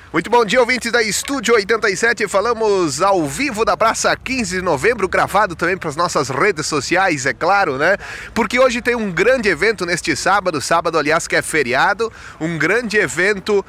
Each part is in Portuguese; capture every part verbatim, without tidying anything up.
Muito bom dia, ouvintes da Estúdio oitenta e sete. Falamos ao vivo da Praça quinze de novembro, gravado também para as nossas redes sociais, é claro, né? Porque hoje tem um grande evento neste sábado, sábado, aliás, que é feriado. Um grande evento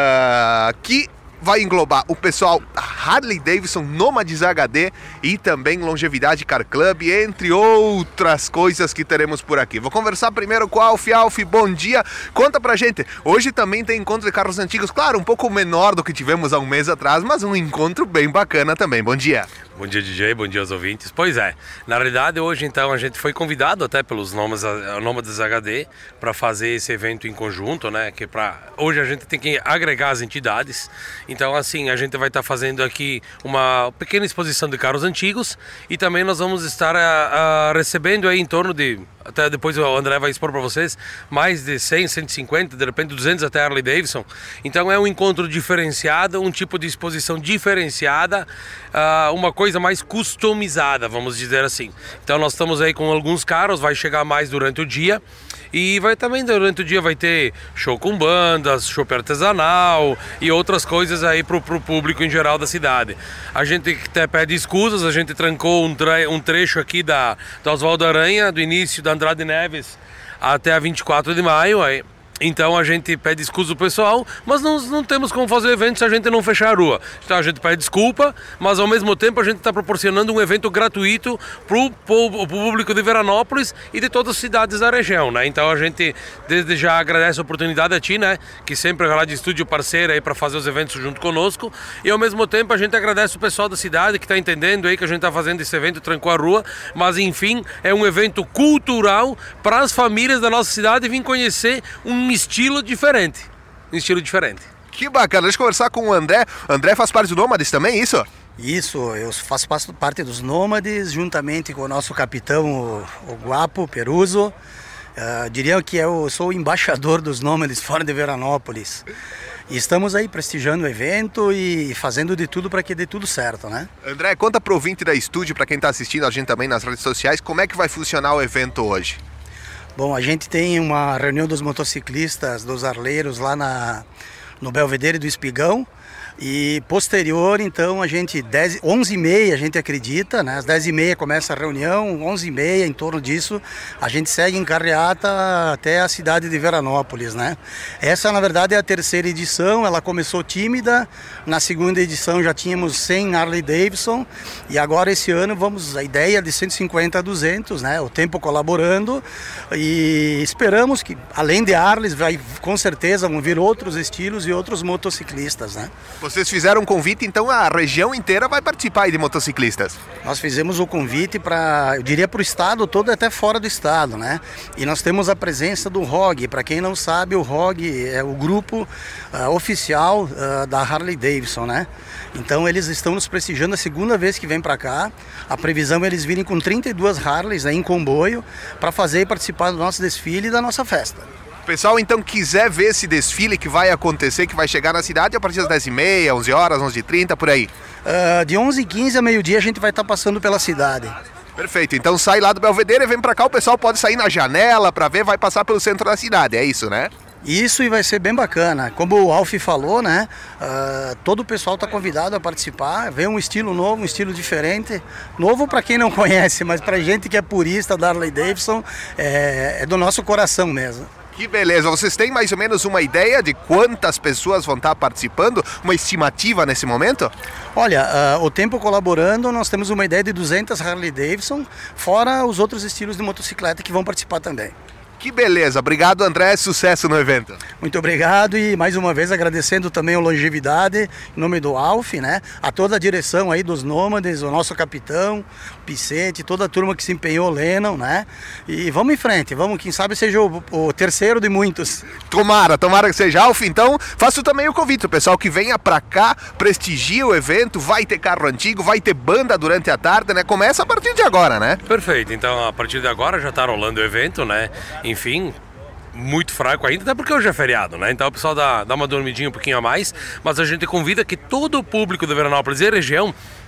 uh, que vai englobar o pessoal Harley Davidson, Nômades H D e também Longevidade Car Club, entre outras coisas que teremos por aqui. Vou conversar primeiro com o Alf. Alf, bom dia. Conta pra gente, hoje também tem encontro de carros antigos, claro, um pouco menor do que tivemos há um mês atrás, mas um encontro bem bacana também. Bom dia. Bom dia, D J, bom dia aos ouvintes. Pois é, na realidade hoje então a gente foi convidado até pelos Nômades H D para fazer esse evento em conjunto, né? Que pra... hoje a gente tem que agregar as entidades. Então assim, a gente vai estar fazendo aqui uma pequena exposição de carros antigos e também nós vamos estar a, a recebendo aí em torno de, até depois o André vai expor para vocês, mais de cem, cento e cinquenta, de repente duzentos até Harley Davidson. Então é um encontro diferenciado, um tipo de exposição diferenciada, uh, uma coisa mais customizada, vamos dizer assim. Então nós estamos aí com alguns carros, vai chegar mais durante o dia. E vai também durante o dia vai ter show com bandas, show artesanal e outras coisas aí pro, pro público em geral da cidade. A gente até pede escusas, a gente trancou um, tre um trecho aqui da, da Oswaldo Aranha, do início da Andrade Neves até a vinte e quatro de maio. Aí. Então a gente pede desculpa ao pessoal, mas não, não temos como fazer o evento se a gente não fechar a rua. Então a gente pede desculpa, mas ao mesmo tempo a gente está proporcionando um evento gratuito para o público de Veranópolis e de todas as cidades da região, né? Então a gente desde já agradece a oportunidade a ti, né? Que sempre é lá de estúdio parceira aí para fazer os eventos junto conosco. E ao mesmo tempo a gente agradece o pessoal da cidade que está entendendo aí que a gente está fazendo esse evento, trancou a rua. Mas enfim, é um evento cultural para as famílias da nossa cidade vir conhecer um estilo diferente, um estilo diferente. Que bacana, deixa eu conversar com o André. O André faz parte do Nômades também, isso? Isso, eu faço parte dos Nômades, juntamente com o nosso capitão, o, o Guapo Peruso. Uh, diria que eu sou o embaixador dos Nômades fora de Veranópolis. E estamos aí prestigiando o evento e fazendo de tudo para que dê tudo certo, né? André, conta pro ouvinte da Estúdio, para quem está assistindo a gente também nas redes sociais, como é que vai funcionar o evento hoje? Bom, a gente tem uma reunião dos motociclistas, dos arleiros lá na, no Belvedere do Espigão. E posterior, então, a gente, dez, onze e meia, a gente acredita, né? Às dez e meia começa a reunião, onze e meia, em torno disso, a gente segue em carreata até a cidade de Veranópolis, né? Essa, na verdade, é a terceira edição, ela começou tímida, na segunda edição já tínhamos cem Harley Davidson, e agora esse ano vamos, a ideia de cento e cinquenta a duzentos, né? O tempo colaborando, e esperamos que, além de Harleys, vai, com certeza vão vir outros estilos e outros motociclistas, né? Vocês fizeram um convite, então a região inteira vai participar aí de motociclistas? Nós fizemos o convite para, eu diria, para o estado todo, até fora do estado, né? E nós temos a presença do R O G. Para quem não sabe, o R O G é o grupo uh, oficial uh, da Harley Davidson, né? Então eles estão nos prestigiando a segunda vez que vem para cá. A previsão é eles virem com trinta e duas Harleys, né, em comboio para fazer e participar do nosso desfile e da nossa festa. O pessoal então quiser ver esse desfile que vai acontecer, que vai chegar na cidade a partir das dez e meia, onze horas, onze e trinta, por aí? Uh, de onze e quinze a meio-dia a gente vai estar passando pela cidade. Perfeito, então sai lá do Belvedere, vem pra cá, o pessoal pode sair na janela pra ver, vai passar pelo centro da cidade, é isso, né? Isso, e vai ser bem bacana. Como o Alf falou, né? Uh, todo o pessoal está convidado a participar, ver um estilo novo, um estilo diferente. Novo para quem não conhece, mas pra gente que é purista da Harley Davidson, é, é do nosso coração mesmo. Que beleza, vocês têm mais ou menos uma ideia de quantas pessoas vão estar participando? Uma estimativa nesse momento? Olha, uh, o tempo colaborando, nós temos uma ideia de duzentas Harley Davidson, fora os outros estilos de motocicleta que vão participar também. Que beleza, obrigado André, sucesso no evento. Muito obrigado e mais uma vez agradecendo também o Longevidade, em nome do Alf, né? A toda a direção aí dos Nômades, o nosso capitão, o Picete, toda a turma que se empenhou, Lennon, né? E vamos em frente, vamos, quem sabe seja o, o terceiro de muitos. Tomara, tomara que seja Alf, então faço também o convite, o pessoal que venha pra cá, prestigia o evento, vai ter carro antigo, vai ter banda durante a tarde, né? Começa a partir de agora, né? Perfeito, então a partir de agora já tá rolando o evento, né? Enfim, muito fraco ainda, até porque hoje é feriado, né? Então o pessoal dá, dá uma dormidinha um pouquinho a mais, mas a gente convida que todo o público de Veranópolis e região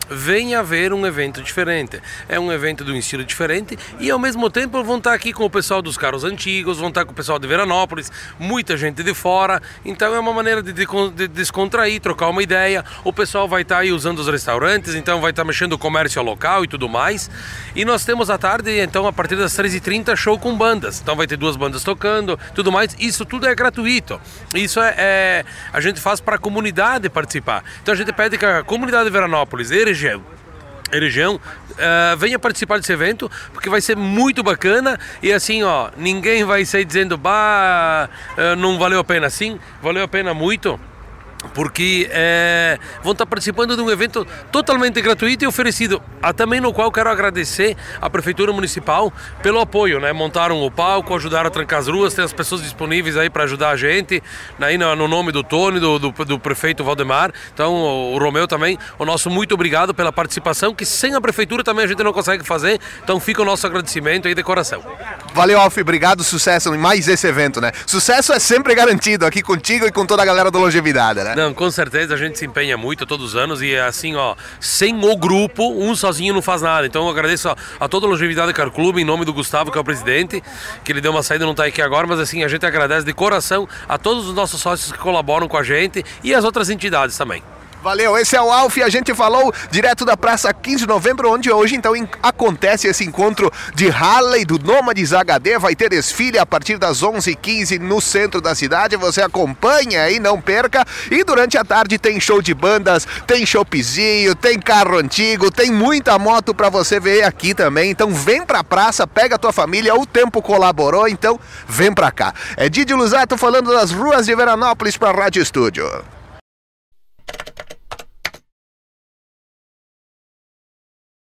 venha ver um evento diferente. É um evento de um estilo diferente e ao mesmo tempo vão estar aqui com o pessoal dos carros antigos, vão estar com o pessoal de Veranópolis, muita gente de fora, então é uma maneira de, de, de descontrair, trocar uma ideia. O pessoal vai estar aí usando os restaurantes, então vai estar mexendo o comércio local e tudo mais. E nós temos à tarde, então a partir das treze e trinta, show com bandas, então vai ter duas bandas tocando, tudo mais. Isso tudo é gratuito, isso é, é a gente faz para a comunidade participar. Então a gente pede que a comunidade de Veranópolis e região, região uh, venha participar desse evento, porque vai ser muito bacana. E assim, ó, ninguém vai sair dizendo, bah, uh, não valeu a pena. Sim, valeu a pena muito, porque é, vão estar participando de um evento totalmente gratuito e oferecido, a, também no qual quero agradecer à Prefeitura Municipal pelo apoio, né? Montaram o palco, ajudaram a trancar as ruas, tem as pessoas disponíveis aí para ajudar a gente, aí no, no nome do Tony, do, do, do prefeito Valdemar, então o, o Romeu também, o nosso muito obrigado pela participação, que sem a Prefeitura também a gente não consegue fazer, então fica o nosso agradecimento aí de coração. Valeu, Alf, obrigado, sucesso em mais esse evento, né? Sucesso é sempre garantido aqui contigo e com toda a galera do Longevidade, né? Não, com certeza a gente se empenha muito todos os anos e assim, ó, sem o grupo, um sozinho não faz nada. Então eu agradeço a, a toda a Longevidade Car Clube, em nome do Gustavo, que é o presidente, que ele deu uma saída e não está aqui agora, mas assim, a gente agradece de coração a todos os nossos sócios que colaboram com a gente e as outras entidades também. Valeu, esse é o Alf, a gente falou direto da Praça quinze de Novembro, onde hoje então acontece esse encontro de Harley do Nômades H D, vai ter desfile a partir das onze e quinze no centro da cidade, você acompanha aí, não perca, e durante a tarde tem show de bandas, tem showzinho, tem carro antigo, tem muita moto pra você ver aqui também, então vem pra praça, pega a tua família, o tempo colaborou, então vem pra cá. É Didi Lusato falando das ruas de Veranópolis pra Rádio Estúdio.